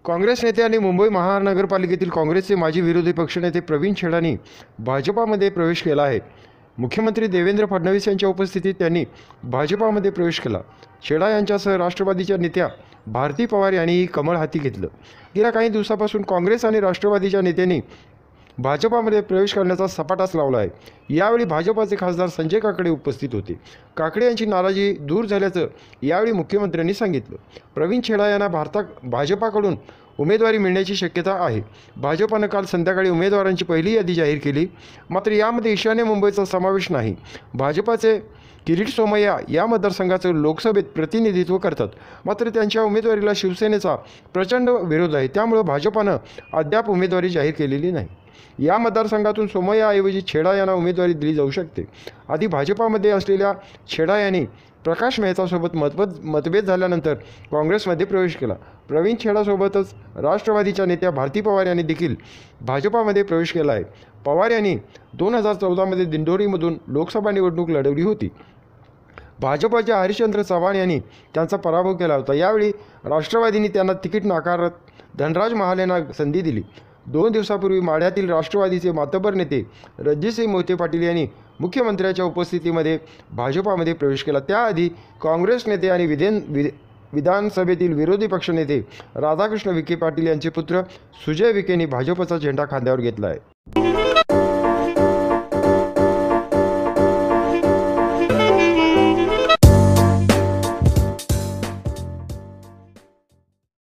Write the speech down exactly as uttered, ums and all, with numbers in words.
काँग्रेस नेते आणि मुंबई महानगरपालिकेतील काँग्रेसचे माजी विरोधी पक्षनेते प्रवीण छेडांनी भाजपामध्ये प्रवेश केला आहे. मुख्यमंत्री देवेंद्र फडणवीस यांच्या उपस्थितीत त्यांनी भाजपामध्ये प्रवेश केला. छेडा यांच्यासह राष्ट्रवादीच्या नेत्या भारती पवार यांनीही कमळ हाती घेतलं. गेल्या काही दिवसापासून काँग्रेस आणि राष्ट्रवादीच्या नेत्यांनी भाजपामध्ये प्रवेश करण्याचा सपाटाच लावला आहे. यावेळी भाजपाचे खासदार संजय काकडे उपस्थित होते. काकडे यांची नाराजी दूर झाल्याचं यावेळी मुख्यमंत्र्यांनी सांगितलं. प्रवीण छेडा यांना भारता भाजपाकडून उमेदवारी मिळण्याची शक्यता आहे. भाजपानं काल संध्याकाळी उमेदवारांची पहिली यादी जाहीर केली. मात्र यामध्ये ईशान्य मुंबईचा समावेश नाही. भाजपाचे किरीट सोमय्या या मतदारसंघाचं लोकसभेत प्रतिनिधित्व करतात. मात्र त्यांच्या उमेदवारीला शिवसेनेचा प्रचंड विरोध आहे. त्यामुळे भाजपानं अद्याप उमेदवारी जाहीर केलेली नाही. या मतदारसंघातून सोमय्याऐवजी छेडा यांना उमेदवारी दिली जाऊ शकते. आधी भाजपामध्ये असलेल्या छेडा यांनी प्रकाश मेहतासोबत मतभेद मतभेद झाल्यानंतर काँग्रेसमध्ये प्रवेश केला. प्रवीण छेडासोबतच राष्ट्रवादीच्या नेत्या भारती पवार यांनी देखील भाजपामध्ये प्रवेश केला आहे. पवार यांनी दोन हजार चौदामध्ये दिंडोरीमधून लोकसभा निवडणूक लढवली होती. भाजपाच्या हरिश्चंद्र चव्हाण यांनी त्यांचा पराभव केला होता. यावेळी राष्ट्रवादीने त्यांना तिकीट नाकारत धनराज महाल यांना संधी दिली. दोन दिवसापूर्वी माढ्यातील राष्ट्रवादीचे मातब्बर नेते रणजितसिंह मोहिते पाटील यांनी मुख्यमंत्र्यांच्या उपस्थितीमध्ये भाजपामध्ये प्रवेश केला. त्याआधी काँग्रेस नेते आणि विधान वि विधानसभेतील विरोधी पक्षनेते राधाकृष्ण विखे पाटील यांचे पुत्र सुजय विखेंनी भाजपचा झेंडा खांद्यावर घेतला आहे.